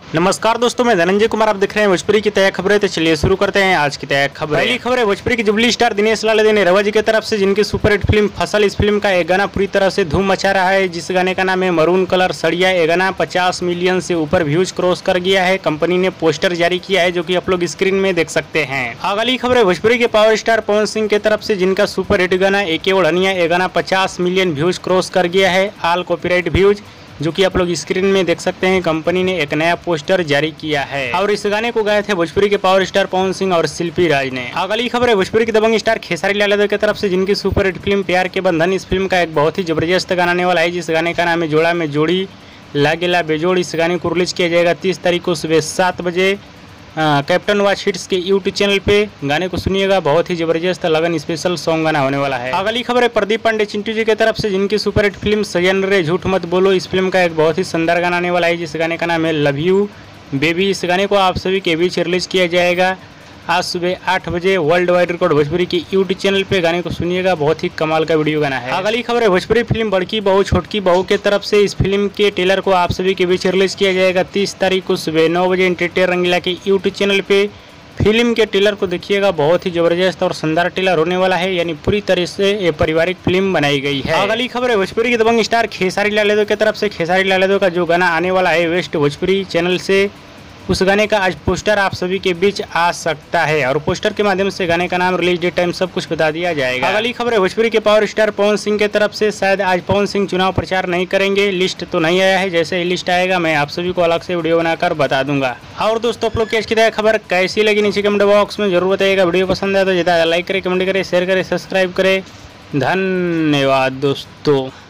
नमस्कार दोस्तों, मैं धनंजय कुमार। आप देख रहे हैं भोजपुरी की तय खबरें। तो चलिए शुरू करते हैं आज की तय खबर। पहली खबर है भोजपुरी की जुबली स्टार दिनेश लाल ने रवा जी की तरफ से जिनकी सुपरहिट फिल्म फसल, इस फिल्म का एक गाना पूरी तरह से धूम मचा रहा है, जिस गाने का नाम है मरून कलर सड़िया। ये गाना 50 मिलियन से ऊपर व्यूज क्रॉस कर गया है। कंपनी ने पोस्टर जारी किया है जो कि आप लोग स्क्रीन में देख सकते हैं। अगली खबर है भोजपुरी के पावर स्टार पवन सिंह की तरफ से जिनका सुपरहिट गाना एके ओढ़निया, ये गाना 50 मिलियन व्यूज क्रॉस कर गया है, ऑल कॉपीराइट व्यूज, जो कि आप लोग स्क्रीन में देख सकते हैं। कंपनी ने एक नया पोस्टर जारी किया है और इस गाने को गाए थे भोजपुरी के पावर स्टार पवन सिंह और शिल्पी राज ने। अगली खबर है भोजपुरी की दबंग स्टार खेसारी लाल यादव की तरफ से जिनकी सुपरहिट फिल्म प्यार के बंधन, इस फिल्म का एक बहुत ही जबरदस्त गाना आने वाला है, जिस गाने का नाम है जोड़ा में जोड़ी लागेला बेजोड़। इस गाने को रिलीज किया जाएगा 30 तारीख को सुबह 7 बजे कैप्टन वॉच हिट्स के यूट्यूब चैनल पे। गाने को सुनिएगा, बहुत ही जबरदस्त लगन स्पेशल सॉन्ग गाना होने वाला है। अगली खबर है प्रदीप पांडे चिंटू जी की तरफ से जिनकी सुपरहिट फिल्म सजन रे झूठ मत बोलो, इस फिल्म का एक बहुत ही शानदार गाना आने वाला है, जिस गाने का नाम है लव यू बेबी। इस गाने को आप सभी के बीच रिलीज किया जाएगा आज सुबह 8 बजे वर्ल्ड वाइड रिकॉर्ड भोजपुरी के यूट्यूब चैनल पे। गाने को सुनिएगा, बहुत ही कमाल का वीडियो गाना है। अगली खबर है भोजपुरी फिल्म बड़की बहू छोटकी बहू के तरफ से, इस फिल्म के ट्रेलर को आप सभी के बीच रिलीज किया जाएगा 30 तारीख को सुबह 9 बजे एंटरटेनर रंगीला के यूट्यूब चैनल पे। फिल्म के ट्रेलर को देखिएगा, बहुत ही जबरदस्त और शानदार ट्रेलर होने वाला है, यानी पूरी तरह से ये पारिवारिक फिल्म बनाई गई है। अगली खबर है भोजपुरी के दबंग स्टार खेसारी लाल यादव की तरफ से खेसारी लाल यादव का जो गाना आने वाला है वेस्ट भोजपुरी चैनल से, उस गाने का आज पोस्टर आप सभी के बीच आ सकता है और पोस्टर के माध्यम से गाने का नाम, रिलीज डेट, टाइम सब कुछ बता दिया जाएगा। अगली खबर है भोजपुरी के पावर स्टार पवन सिंह की तरफ से, शायद आज पवन सिंह चुनाव प्रचार नहीं करेंगे, लिस्ट तो नहीं आया है, जैसे ही लिस्ट आएगा मैं आप सभी को अलग से वीडियो बनाकर बता दूंगा। और दोस्तों, आप लोग की आज की खबर कैसी लगी नीचे कमेंट बॉक्स में जरूर बताइएगा। वीडियो पसंद आए तो ज़्यादा लाइक करें, कमेंट करें, शेयर करें, सब्सक्राइब करें। धन्यवाद दोस्तों।